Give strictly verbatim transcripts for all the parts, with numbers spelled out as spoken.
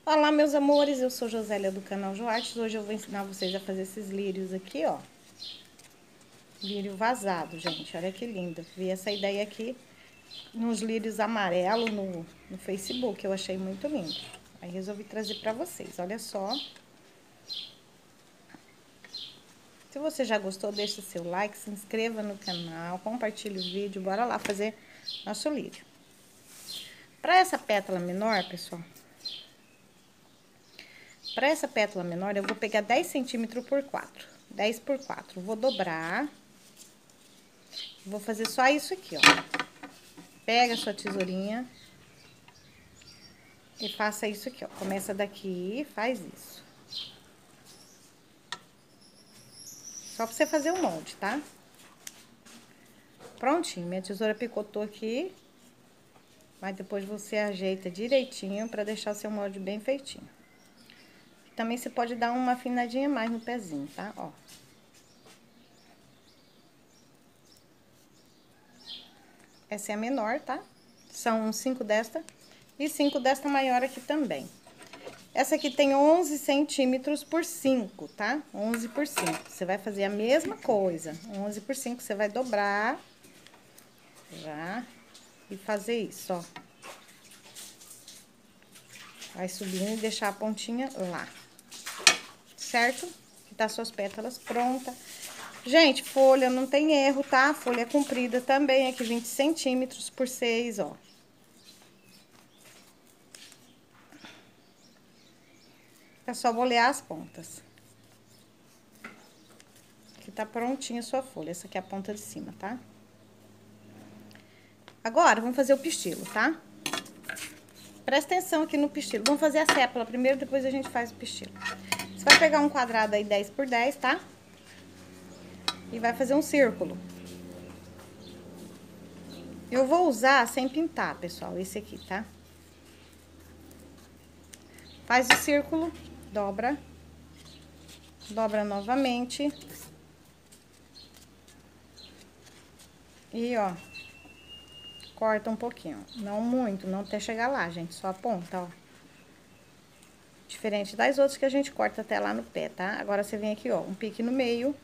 Olá, meus amores, eu sou Josélia do canal Joartes. Hoje eu vou ensinar vocês a fazer esses lírios aqui, ó. Lírio vazado, gente, olha que lindo. Vi essa ideia aqui nos lírios amarelos no, no Facebook, eu achei muito lindo. Aí resolvi trazer pra vocês, olha só. Se você já gostou, deixa o seu like, se inscreva no canal, compartilhe o vídeo, bora lá fazer nosso lírio. Pra essa pétala menor, pessoal, Para essa pétala menor, eu vou pegar dez centímetros por quatro. dez por quatro. Vou dobrar. Vou fazer só isso aqui, ó. Pega a sua tesourinha. E faça isso aqui, ó. Começa daqui, faz isso. Só pra você fazer o molde, tá? Prontinho, minha tesoura picotou aqui. Mas depois você ajeita direitinho pra deixar o seu molde bem feitinho. Também você pode dar uma afinadinha mais no pezinho, tá? Ó. Essa é a menor, tá? São cinco desta e cinco desta maior aqui também. Essa aqui tem onze centímetros por cinco, tá? onze por cinco. Você vai fazer a mesma coisa. onze por cinco, você vai dobrar. Já. E fazer isso, ó. Vai subindo e deixar a pontinha lá. Certo? Que tá suas pétalas prontas. Gente, folha não tem erro, tá? Folha é comprida também, aqui vinte centímetros por seis, ó. É só bolear as pontas. Aqui tá prontinha a sua folha. Essa aqui é a ponta de cima, tá? Agora, vamos fazer o pistilo, tá? Presta atenção aqui no pistilo. Vamos fazer a sépala primeiro, depois a gente faz o pistilo. Você vai pegar um quadrado aí dez por dez, tá? E vai fazer um círculo. Eu vou usar sem pintar, pessoal, esse aqui, tá? Faz o círculo, dobra. Dobra novamente. E, ó, corta um pouquinho. Não muito, não até chegar lá, gente, só a ponta, ó. Diferente das outras que a gente corta até lá no pé, tá? Agora, você vem aqui, ó, um pique no meio.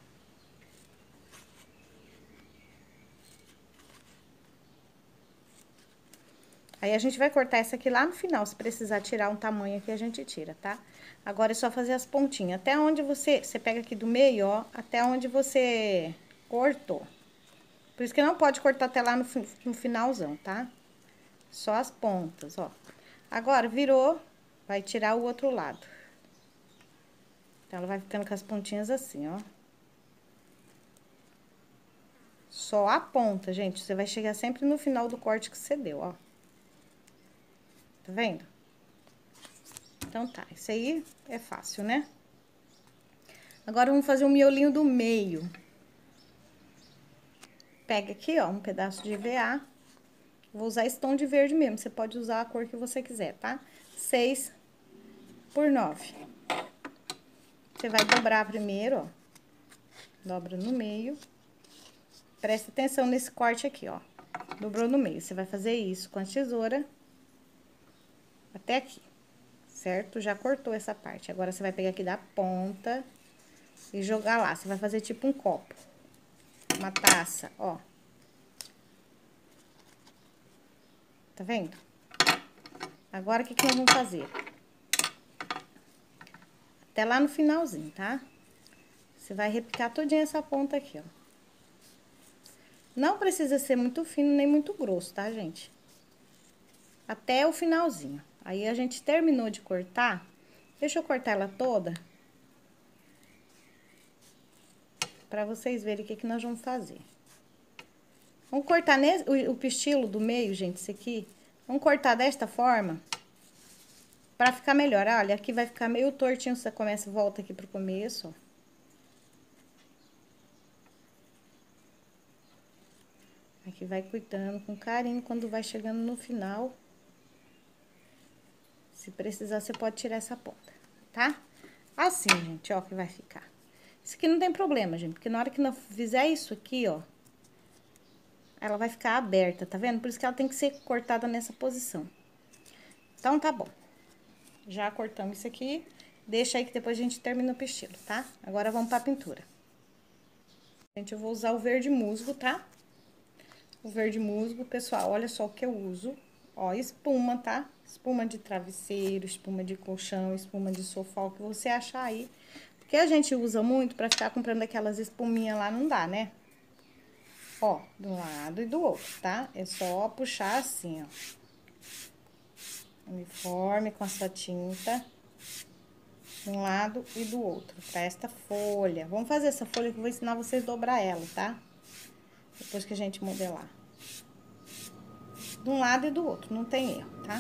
Aí, a gente vai cortar essa aqui lá no final, se precisar tirar um tamanho aqui, a gente tira, tá? Agora, é só fazer as pontinhas. Até onde você... Você pega aqui do meio, ó, até onde você cortou. Por isso que não pode cortar até lá no, no finalzão, tá? Só as pontas, ó. Agora, virou, vai tirar o outro lado. Então, ela vai ficando com as pontinhas assim, ó. Só a ponta, gente. Você vai chegar sempre no final do corte que você deu, ó. Tá vendo? Então, tá. Isso aí é fácil, né? Agora, vamos fazer o miolinho do meio. Pega aqui, ó, um pedaço de E V A. Vou usar esse tom de verde mesmo. Você pode usar a cor que você quiser, tá? seis por nove. Você vai dobrar primeiro, ó. Dobra no meio. Presta atenção nesse corte aqui, ó. Dobrou no meio. Você vai fazer isso com a tesoura até aqui, certo? Já cortou essa parte. Agora, você vai pegar aqui da ponta e jogar lá. Você vai fazer tipo um copo. Uma taça, ó. Tá vendo? Agora, o que que nós vamos fazer? Até lá no finalzinho, tá? Você vai repicar todinha essa ponta aqui, ó. Não precisa ser muito fino nem muito grosso, tá, gente? Até o finalzinho. Aí, a gente terminou de cortar. Deixa eu cortar ela toda. Pra vocês verem o que que nós vamos fazer. Vamos cortar nesse, o, o pistilo do meio, gente, esse aqui. Vamos cortar desta forma. Pra ficar melhor. Olha, aqui vai ficar meio tortinho. Você começa e volta aqui pro começo, ó. Aqui vai cuidando com carinho quando vai chegando no final. Se precisar, você pode tirar essa ponta, tá? Assim, gente, ó, que vai ficar. Isso aqui não tem problema, gente, porque na hora que nós fizer isso aqui, ó, ela vai ficar aberta, tá vendo? Por isso que ela tem que ser cortada nessa posição. Então, tá bom. Já cortamos isso aqui. Deixa aí que depois a gente termina o pistilo, tá? Agora vamos pra pintura. Gente, eu vou usar o verde musgo, tá? O verde musgo, pessoal, olha só o que eu uso. Ó, espuma, tá? Espuma de travesseiro, espuma de colchão, espuma de sofá, o que você achar aí. Porque a gente usa muito pra ficar comprando aquelas espuminhas lá, não dá, né? Ó, de um lado e do outro, tá? É só puxar assim, ó. Uniforme com a sua tinta. De um lado e do outro, pra esta folha. Vamos fazer essa folha que eu vou ensinar vocês a dobrar ela, tá? Depois que a gente modelar. De um lado e do outro, não tem erro, tá?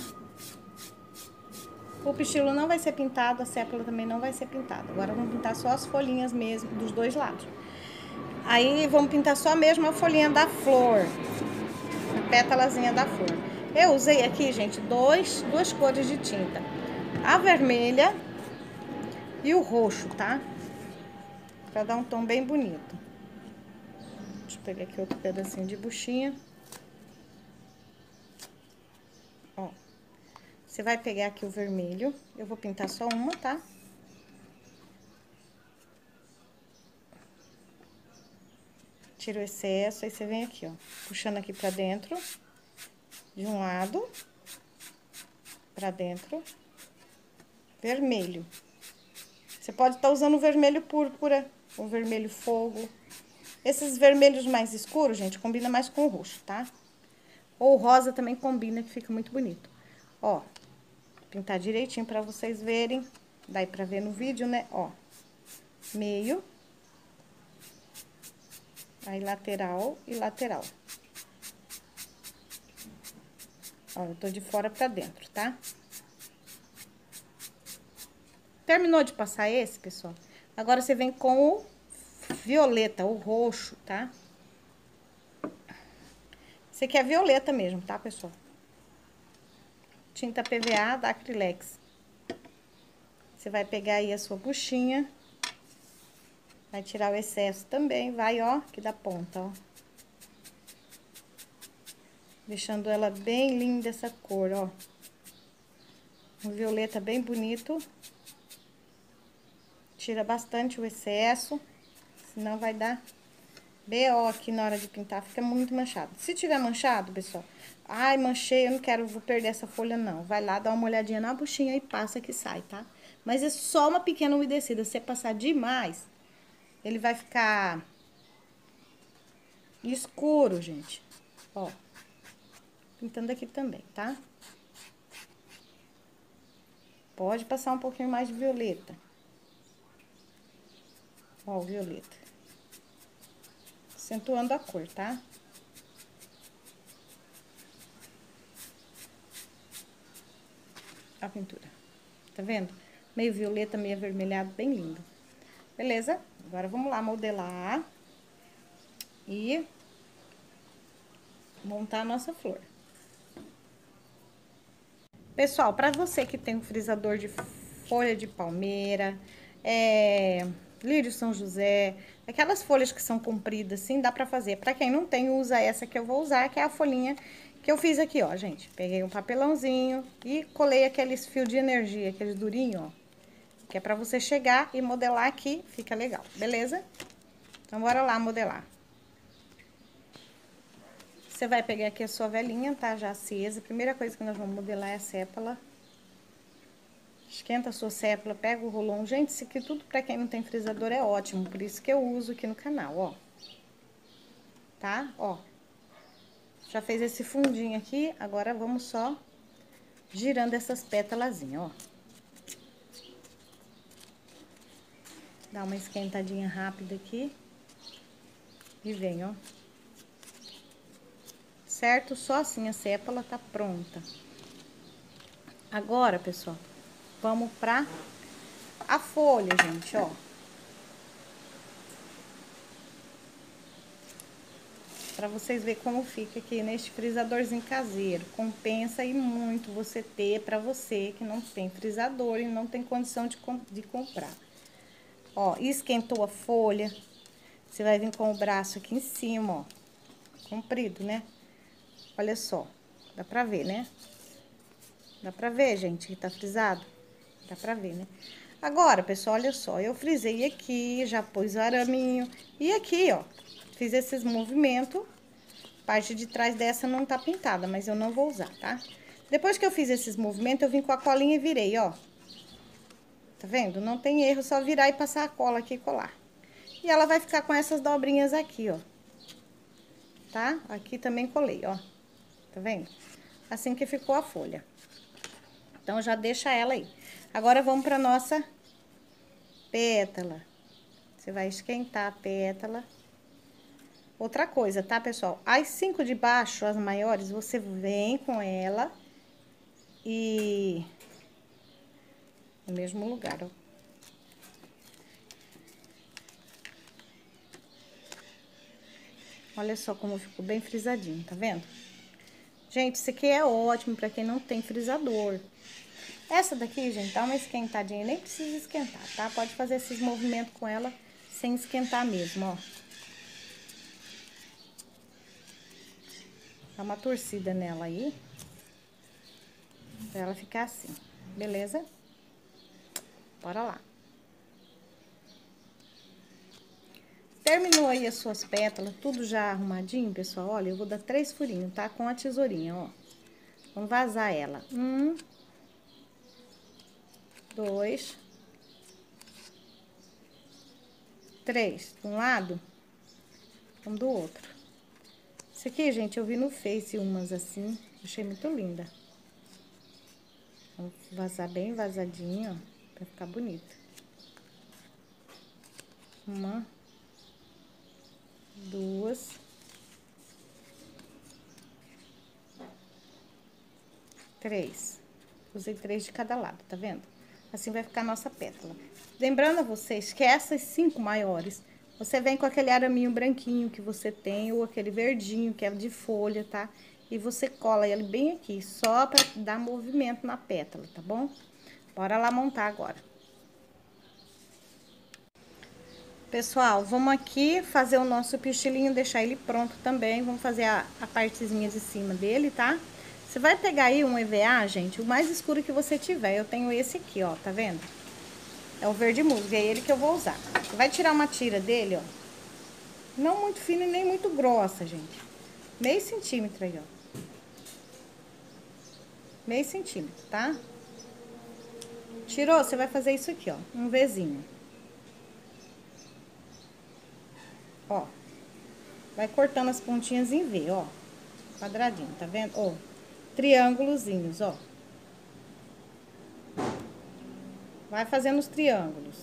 O pistilo não vai ser pintado, a sépala também não vai ser pintada. Agora, vamos pintar só as folhinhas mesmo, dos dois lados. Aí, vamos pintar só mesmo a folhinha da flor. A pétalazinha da flor. Eu usei aqui, gente, dois, duas cores de tinta. A vermelha e o roxo, tá? Pra dar um tom bem bonito. Deixa eu pegar aqui outro pedacinho de buchinha. Ó. Você vai pegar aqui o vermelho. Eu vou pintar só uma, tá? Tira o excesso, aí você vem aqui, ó. Puxando aqui pra dentro. De um lado. Pra dentro. Vermelho. Você pode estar usando o vermelho púrpura, o vermelho fogo. Esses vermelhos mais escuros, gente, combina mais com o roxo, tá? Ou rosa também combina, que fica muito bonito. Ó, pintar direitinho pra vocês verem. Daí pra ver no vídeo, né? Ó, meio. Aí, lateral e lateral. Ó, eu tô de fora pra dentro, tá? Terminou de passar esse, pessoal? Agora, você vem com o violeta, o roxo, tá? Esse aqui é violeta mesmo, tá, pessoal? Tinta P V A da Acrylex. Você vai pegar aí a sua buchinha. Vai tirar o excesso também, vai, ó, aqui da ponta, ó. Deixando ela bem linda essa cor, ó. Um violeta bem bonito. Tira bastante o excesso, senão vai dar B O aqui na hora de pintar, fica muito manchado. Se tiver manchado, pessoal, ai, manchei, eu não quero, vou perder essa folha, não. Vai lá, dá uma olhadinha na buchinha e passa que sai, tá? Mas é só uma pequena umedecida, se você passar demais, ele vai ficar escuro, gente. Ó, pintando aqui também, tá? Pode passar um pouquinho mais de violeta. Ó, o violeta. Acentuando a cor, tá? A pintura. Tá vendo? Meio violeta, meio avermelhado, bem lindo. Beleza? Agora, vamos lá modelar. E montar a nossa flor. Pessoal, pra você que tem um frisador de folha de palmeira, é, lírio São José, aquelas folhas que são compridas assim, dá pra fazer. Pra quem não tem, usa essa que eu vou usar, que é a folhinha que eu fiz aqui, ó, gente. Peguei um papelãozinho e colei aqueles fios de energia, aqueles durinhos, ó. Que é pra você chegar e modelar aqui, fica legal, beleza? Então, bora lá modelar. Você vai pegar aqui a sua velinha, tá? Já acesa. A primeira coisa que nós vamos modelar é a sépala. Esquenta a sua sépala, pega o rolão. Gente, isso aqui tudo pra quem não tem frisador é ótimo, por isso que eu uso aqui no canal, ó. Tá? Ó. Já fez esse fundinho aqui, agora vamos só girando essas pétalazinhas, ó. Dá uma esquentadinha rápida aqui. E vem, ó. Certo? Só assim a sépala tá pronta. Agora, pessoal, vamos pra a folha, gente, ó. Pra vocês verem como fica aqui neste frisadorzinho caseiro. Compensa e muito você ter pra você que não tem frisador e não tem condição de, de comprar. Ó, esquentou a folha. Você vai vir com o braço aqui em cima, ó. Comprido, né? Olha só. Dá pra ver, né? Dá pra ver, gente, que tá frisado? Dá pra ver, né? Agora, pessoal, olha só, eu frisei aqui, já pus o araminho. E aqui, ó, fiz esses movimentos. Parte de trás dessa não tá pintada, mas eu não vou usar, tá? Depois que eu fiz esses movimentos, eu vim com a colinha e virei, ó. Tá vendo? Não tem erro, só virar e passar a cola aqui e colar. E ela vai ficar com essas dobrinhas aqui, ó. Tá? Aqui também colei, ó. Tá vendo? Assim que ficou a folha. Então, já deixa ela aí. Agora, vamos pra nossa pétala. Você vai esquentar a pétala. Outra coisa, tá, pessoal? As cinco de baixo, as maiores, você vem com ela e... no mesmo lugar, ó. Olha só como ficou bem frisadinho, tá vendo? Gente, isso aqui é ótimo pra quem não tem frisador. Essa daqui, gente, dá uma esquentadinha, nem precisa esquentar, tá? Pode fazer esses movimentos com ela sem esquentar mesmo, ó. Dá uma torcida nela aí. Pra ela ficar assim, beleza? Bora lá. Terminou aí as suas pétalas, tudo já arrumadinho, pessoal? Olha, eu vou dar três furinhos, tá? Com a tesourinha, ó. Vamos vazar ela. Um... Dois. Três. De um lado. Um do outro. Esse aqui, gente, eu vi no Face umas assim. Achei muito linda. Vamos vazar bem vazadinho, ó. Pra ficar bonito. Uma. Duas. Três. Usei três de cada lado, tá vendo? Assim vai ficar a nossa pétala. Lembrando a vocês que essas cinco maiores, você vem com aquele araminho branquinho que você tem, ou aquele verdinho que é de folha, tá? E você cola ele bem aqui, só pra dar movimento na pétala, tá bom? Bora lá montar agora. Pessoal, vamos aqui fazer o nosso pistilinho, deixar ele pronto também. Vamos fazer a, a partezinha de cima dele, tá? Você vai pegar aí um E V A, gente, o mais escuro que você tiver. Eu tenho esse aqui, ó, tá vendo? É o verde musgo, é ele que eu vou usar. Você vai tirar uma tira dele, ó. Não muito fina e nem muito grossa, gente. Meio centímetro aí, ó. Meio centímetro, tá? Tirou, você vai fazer isso aqui, ó, um Vzinho. Ó. Vai cortando as pontinhas em V, ó. Quadradinho, tá vendo? Ó. Triângulozinhos, ó. Vai fazendo os triângulos.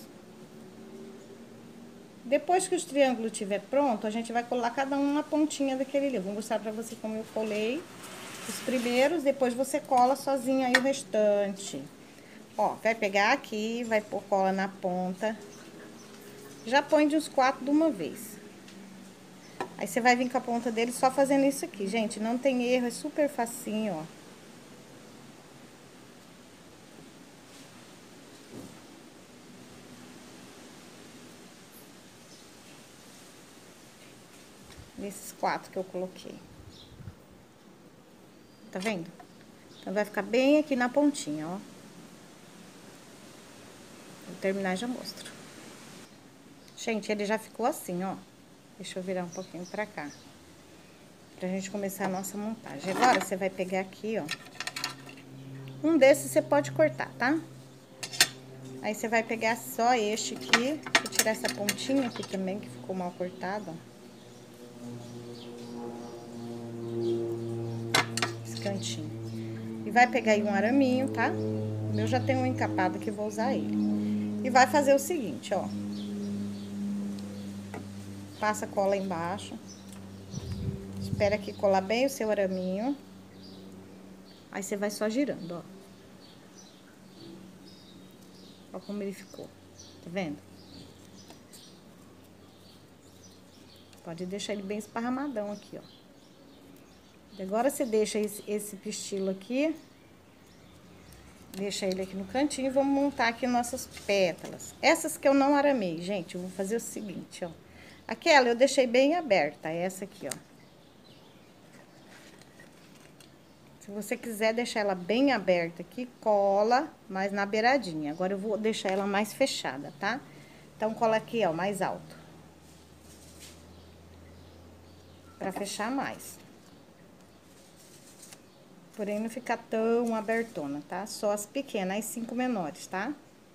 Depois que os triângulos estiver pronto, a gente vai colar cada um na pontinha daquele livro. Vou mostrar pra você como eu colei os primeiros, depois você cola sozinho aí o restante. Ó, vai pegar aqui, vai pôr cola na ponta. Já põe de uns quatro de uma vez. Aí, você vai vir com a ponta dele só fazendo isso aqui, gente. Não tem erro, é super facinho, ó. Nesses quatro que eu coloquei. Tá vendo? Então, vai ficar bem aqui na pontinha, ó. Vou terminar e já mostro. Gente, ele já ficou assim, ó. Deixa eu virar um pouquinho pra cá. Pra gente começar a nossa montagem. Agora, você vai pegar aqui, ó. Um desses você pode cortar, tá? Aí, você vai pegar só este aqui. Vou tirar essa pontinha aqui também, que ficou mal cortada, ó. Esse cantinho. E vai pegar aí um araminho, tá? O meu já tem um encapado que eu vou usar ele. E vai fazer o seguinte, ó. Passa cola embaixo. Espera aqui colar bem o seu araminho. Aí, você vai só girando, ó. Ó como ele ficou. Tá vendo? Pode deixar ele bem esparramadão aqui, ó. Agora, você deixa esse, esse pistilo aqui. Deixa ele aqui no cantinho e vamos montar aqui nossas pétalas. Essas que eu não aramei, gente, eu vou fazer o seguinte, ó. Aquela eu deixei bem aberta, essa aqui, ó. Se você quiser deixar ela bem aberta aqui, cola mais na beiradinha. Agora, eu vou deixar ela mais fechada, tá? Então, cola aqui, ó, mais alto. Pra fechar mais. Porém, não ficar tão abertona, tá? Só as pequenas, as cinco menores, tá?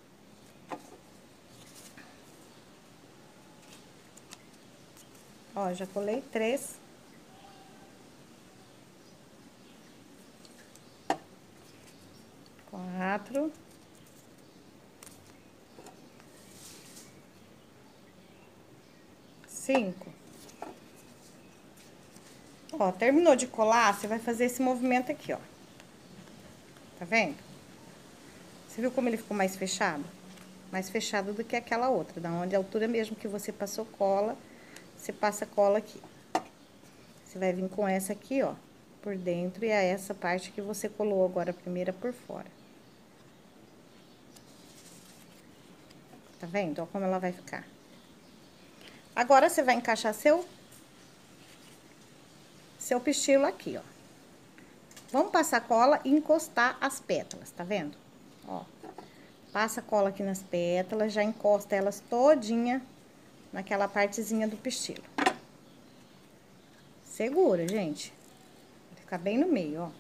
Ó, já colei três. Quatro. Cinco. Ó, terminou de colar, você vai fazer esse movimento aqui, ó. Tá vendo? Você viu como ele ficou mais fechado? Mais fechado do que aquela outra, da onde a altura mesmo que você passou cola, você passa cola aqui. Você vai vir com essa aqui, ó, por dentro, e é essa parte que você colou agora a primeira por fora. Tá vendo? Ó como ela vai ficar. Agora, você vai encaixar seu, seu pistilo aqui, ó. Vamos passar cola e encostar as pétalas, tá vendo? Ó, passa cola aqui nas pétalas, já encosta elas todinha naquela partezinha do pistilo. Segura, gente. Vai ficar bem no meio, ó.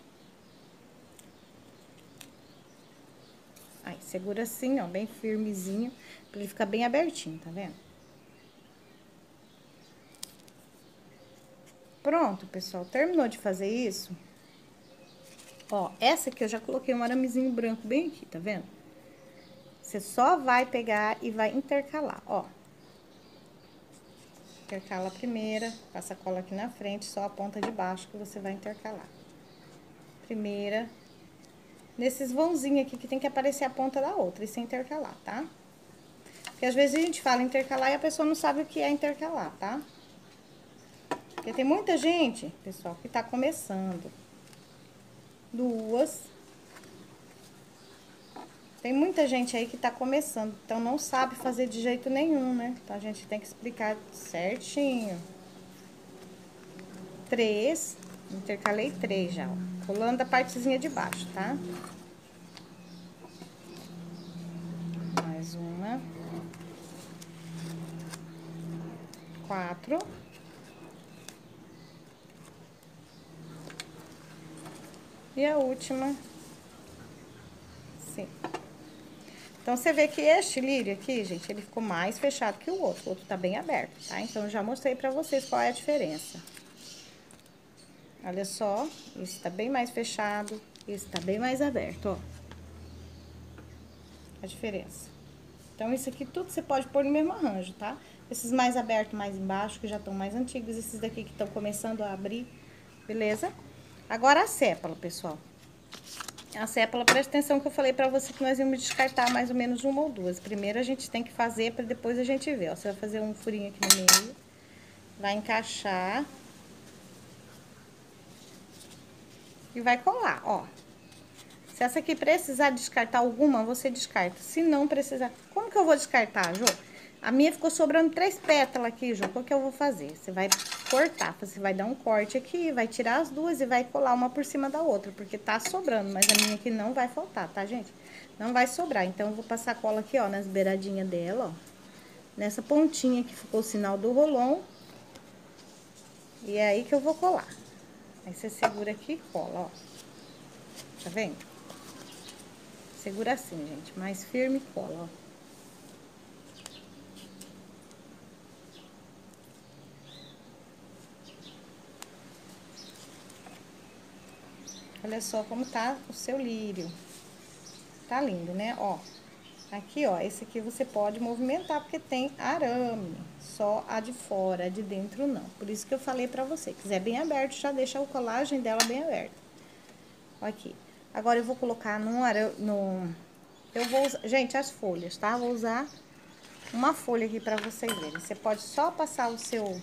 Aí, segura assim, ó, bem firmezinho, pra ele ficar bem abertinho, tá vendo? Pronto, pessoal, terminou de fazer isso? Ó, essa aqui eu já coloquei um aramezinho branco bem aqui, tá vendo? Você só vai pegar e vai intercalar, ó. Intercala a primeira, passa a cola aqui na frente, só a ponta de baixo que você vai intercalar. Primeira. Nesses vãozinhos aqui que tem que aparecer a ponta da outra e sem intercalar, tá? Porque às vezes a gente fala intercalar e a pessoa não sabe o que é intercalar, tá? Porque tem muita gente, pessoal, que tá começando. Duas. Tem muita gente aí que tá começando, então não sabe fazer de jeito nenhum, né? Então a gente tem que explicar certinho. Três. Intercalei três já, ó. Colando a partezinha de baixo, tá? Mais uma. Quatro. E a última. Cinco. Então, você vê que este lírio aqui, gente, ele ficou mais fechado que o outro. O outro tá bem aberto, tá? Então, eu já mostrei pra vocês qual é a diferença. Olha só, esse tá bem mais fechado, esse tá bem mais aberto, ó. A diferença. Então, isso aqui tudo você pode pôr no mesmo arranjo, tá? Esses mais abertos, mais embaixo, que já estão mais antigos, esses daqui que estão começando a abrir, beleza? Agora, a sépala, pessoal. A sépala, presta atenção que eu falei pra você que nós íamos descartar mais ou menos uma ou duas. Primeiro, a gente tem que fazer pra depois a gente ver, ó. Você vai fazer um furinho aqui no meio, vai encaixar e vai colar, ó. Se essa aqui precisar descartar alguma, você descarta. Se não precisar... Como que eu vou descartar, Jô? A minha ficou sobrando três pétalas aqui, Jô. O que eu vou fazer? Você vai cortar, você vai dar um corte aqui, vai tirar as duas e vai colar uma por cima da outra, porque tá sobrando, mas a minha aqui não vai faltar, tá, gente? Não vai sobrar. Então, eu vou passar cola aqui, ó, nas beiradinhas dela, ó. Nessa pontinha que ficou o sinal do rolon. E é aí que eu vou colar. Aí, você segura aqui e cola, ó. Tá vendo? Segura assim, gente, mais firme e cola, ó. Olha só como tá o seu lírio. Tá lindo, né? Ó, aqui, ó, esse aqui você pode movimentar porque tem arame. Só a de fora, a de dentro não. Por isso que eu falei pra você, quiser bem aberto, já deixa a colagem dela bem aberta. Ó aqui. Agora, eu vou colocar num arame, no... Eu vou usar, gente, as folhas, tá? Vou usar uma folha aqui pra vocês verem. Você pode só passar o seu...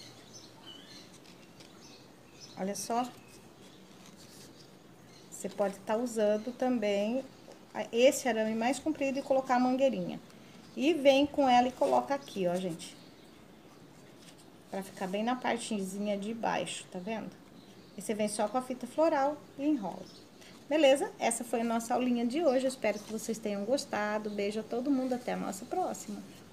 Olha só. Você pode estar usando também esse arame mais comprido e colocar a mangueirinha. E vem com ela e coloca aqui, ó, gente. Pra ficar bem na partezinha de baixo, tá vendo? E você vem só com a fita floral e enrola. Beleza? Essa foi a nossa aulinha de hoje. Eu espero que vocês tenham gostado. Beijo a todo mundo. Até a nossa próxima.